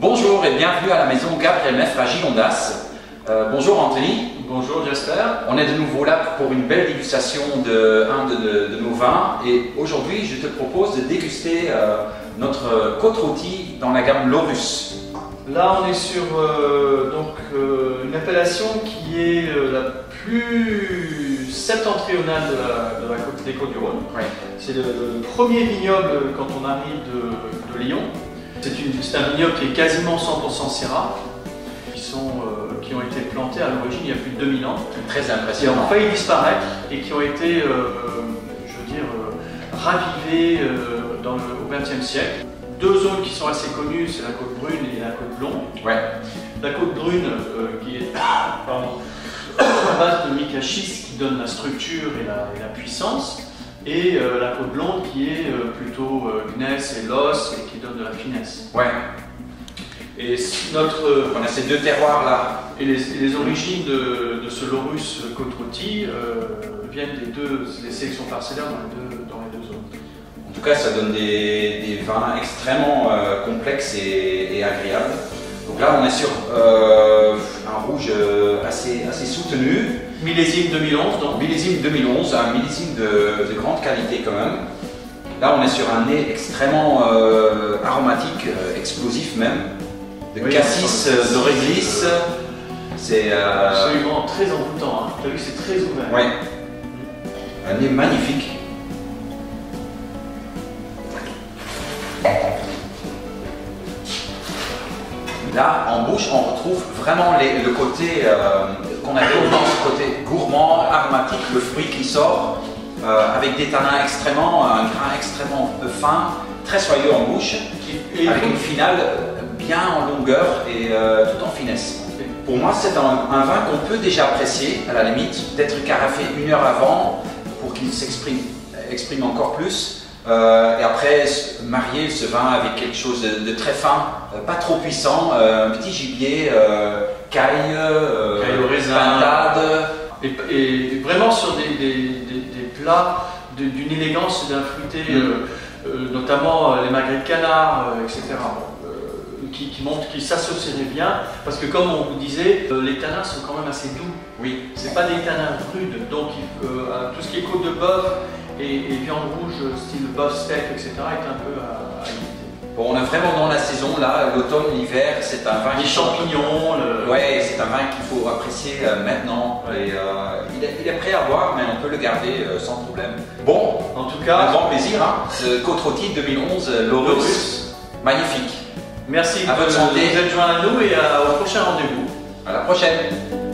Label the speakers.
Speaker 1: Bonjour et bienvenue à la maison Gabriel Meffre à Gigondas. Bonjour Anthony.
Speaker 2: Bonjour Jasper.
Speaker 1: On est de nouveau là pour une belle dégustation de nos vins et aujourd'hui je te propose de déguster notre côte rôtie dans la gamme Laurus.
Speaker 2: Là on est sur une appellation qui est la plus septentrionale des Côtes du Rhône.
Speaker 1: Oui.
Speaker 2: C'est le premier vignoble quand on arrive de Lyon. C'est un vignoble qui est quasiment 100% Syrah, qui ont été plantés à l'origine il y a plus de 2000 ans.
Speaker 1: Très
Speaker 2: Qui
Speaker 1: impressionnant.
Speaker 2: ont failli disparaître et qui ont été, ravivés au XXe siècle. Deux zones qui sont assez connues, c'est la côte brune et la côte blonde.
Speaker 1: Ouais.
Speaker 2: La côte brune qui est à base de mica schiste qui donne la structure et la puissance, et la côte blonde qui est plutôt gneiss et l'os et qui donne de la finesse.
Speaker 1: Ouais.
Speaker 2: Et
Speaker 1: On a ces deux terroirs là.
Speaker 2: Et les origines de ce Laurus côte rôtie viennent des sélections parcellaires dans les deux zones.
Speaker 1: En tout cas, ça donne des vins extrêmement complexes et agréables. Donc là, on est sur un rouge assez soutenu.
Speaker 2: Millésime 2011 donc.
Speaker 1: Millésime 2011, un millésime de grande qualité quand même. Là, on est sur un nez extrêmement aromatique, explosif même. De
Speaker 2: Oui,
Speaker 1: cassis, de réglisse. C'est
Speaker 2: absolument très envoûtant. Hein. Tu as vu, c'est très ouvert.
Speaker 1: ouais. Un nez magnifique. Là, en bouche, on retrouve vraiment le côté qu'on avait au nez, ce côté gourmand, aromatique, le fruit qui sort, avec des tanins un grain extrêmement fin, très soyeux en bouche, avec une finale bien en longueur et tout en finesse. Pour moi, c'est un vin qu'on peut déjà apprécier, à la limite, d'être carafé 1 heure avant pour qu'il exprime encore plus. Et après, marier ce vin avec quelque chose de très fin, pas trop puissant, un petit gibier, caille,
Speaker 2: Caille au raisin.
Speaker 1: pintade.
Speaker 2: Et vraiment sur des plats d'une élégance et d'un fruité, notamment les magrets de canard, etc. Qui montrent qu'ils s'associeraient bien, parce que comme on vous disait, les tanins sont quand même assez doux.
Speaker 1: Oui.
Speaker 2: C'est pas des tanins rudes, donc tout ce qui est côte de bœuf et viande rouge, style bœuf steak, etc. est un peu à éviter.
Speaker 1: Bon, on est vraiment dans la saison là, l'automne, l'hiver, c'est un vin.
Speaker 2: Les champignons.
Speaker 1: Ouais, c'est un vin qu'il faut apprécier maintenant.
Speaker 2: Ouais.
Speaker 1: Et, il est prêt à boire, mais on peut le garder sans problème. Bon,
Speaker 2: En tout
Speaker 1: un
Speaker 2: cas,
Speaker 1: grand plaisir. Hein. Ce côte rôtie 2011, Laurus, magnifique.
Speaker 2: merci
Speaker 1: À
Speaker 2: de
Speaker 1: votre santé.
Speaker 2: vous être joints à nous et au prochain rendez-vous.
Speaker 1: À la prochaine.